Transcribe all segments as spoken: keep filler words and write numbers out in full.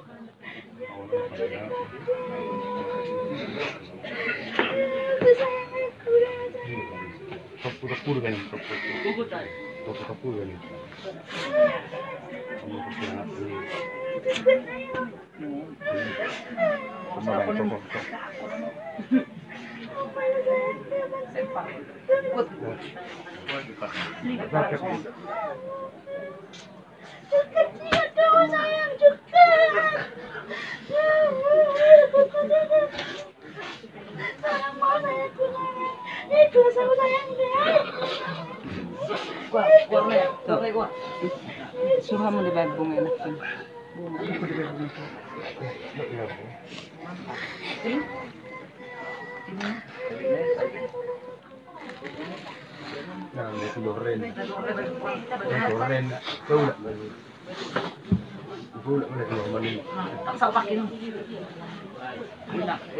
Tepur-tepur kan, tepur-tepur kan. Kamu kesiangan ini. Kemarin tepur. Sayang juga. Sayang mana ya sayang? Itu sama sayang deh. Gua, gua nih, gua gua. Suruh kamu dibayar bunga enak kan. Bunga. Ini. Ini. Nah, itu loren. Loren. Tahu enggak? Ibu enggak boleh normal ini. Tak usah pakai. Enak.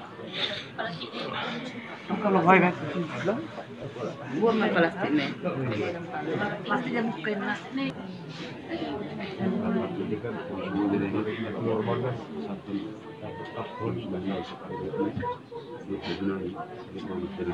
Kalau baik kan. Gua main plastik nih. Plastiknya bukan nih. Jadi kan normal kan satu satu tahun sudah naik sekali dua bulan itu dari